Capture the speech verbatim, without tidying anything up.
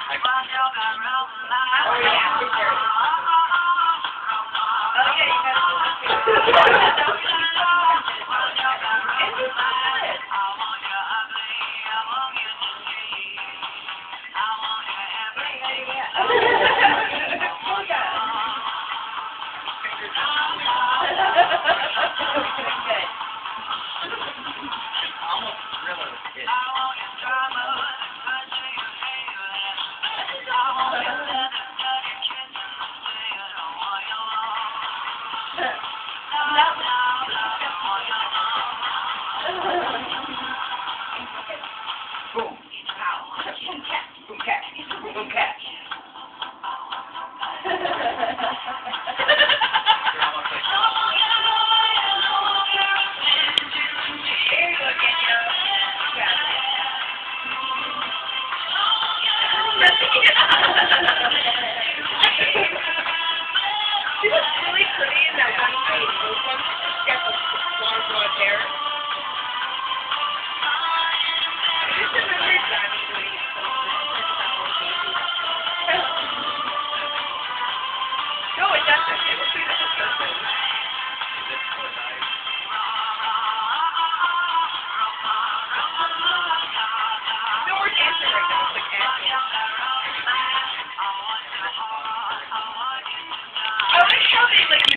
Oh yeah, for sure. Oh yeah, you got Boom. Pow. Boom catch. Boom catch. Boom catch. She was really pretty in that one page. Those ones just get